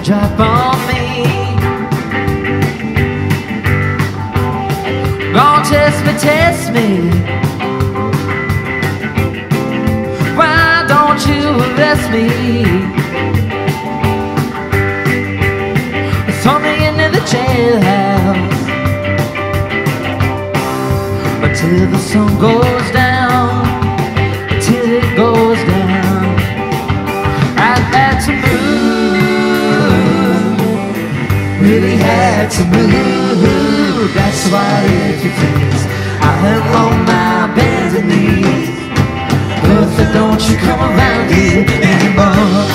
drop on me. Gon' test me. Why don't you arrest me? Throw me into the jailhouse until the sun goes down, till it goes down. I've had to move, really had to move. That's why, if you please, I am on my bended knees. Bertha, don't you come around here anymore.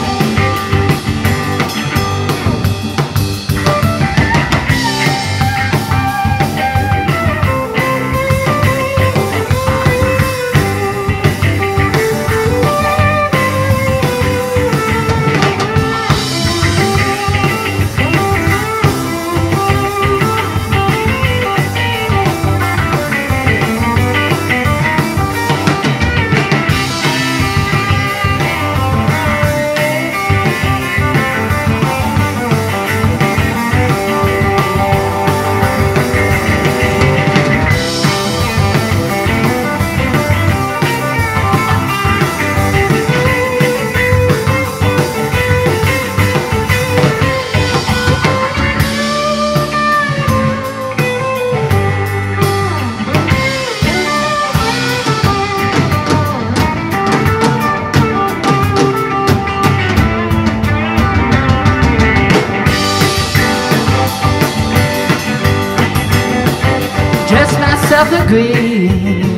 Agree.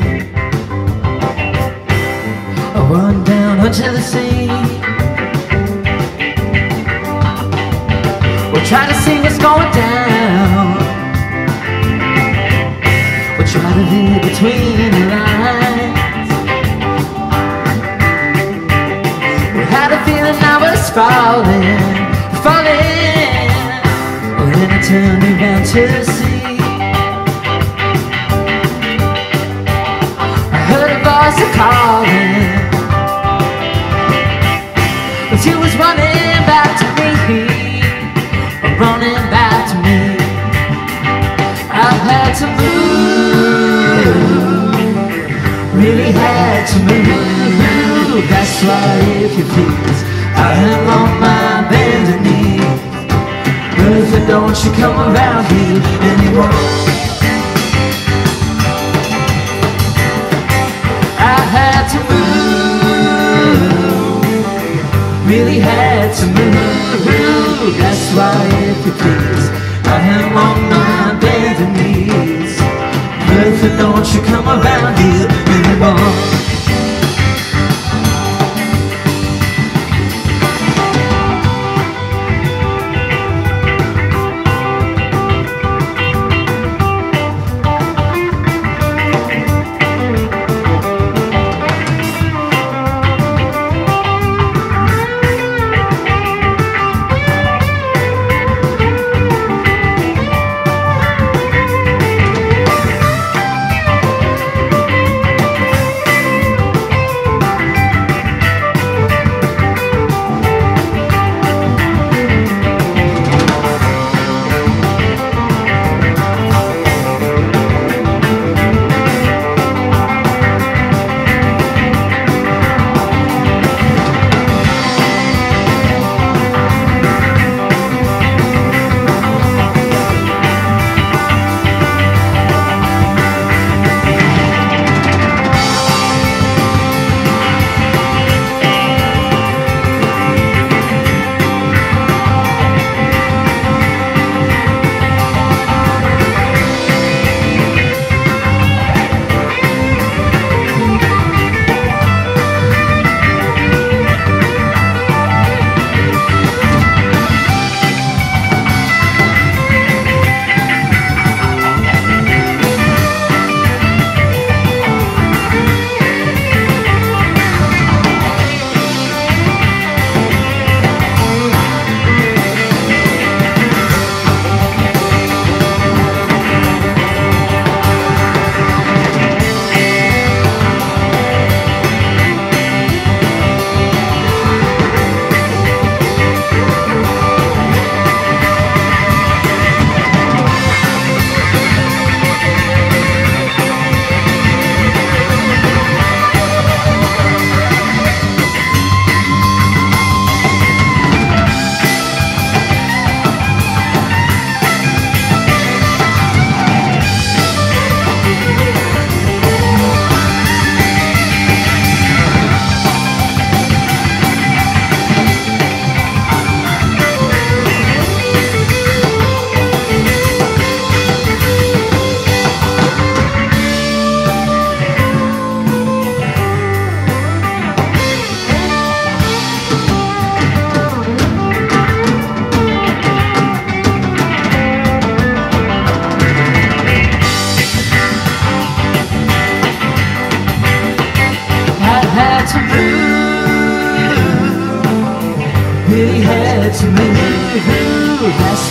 I run down onto the sea. We'll try to see what's going down. We'll try to read between the lines. We had a feeling I was falling. Well, then I turned around to see. Calling, but you was running back to me, running back to me. I've had to move, really had to move. That's why, if you please, I am on my bended knees. Bertha, don't you come around here anymore. Had to move, really had to move. That's why, if you please, I am on my bended knees. Bertha, don't you come around here anymore.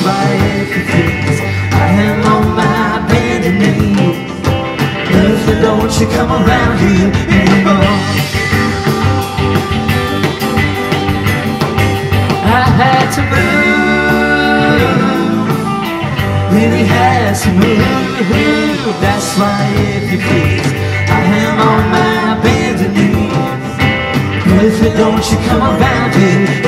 why if you please, I am on my bended knee. Bertha, don't you come around here anymore. I had to move, really had to move. That's why if you please, I am on my bended knee. Bertha, don't you come around here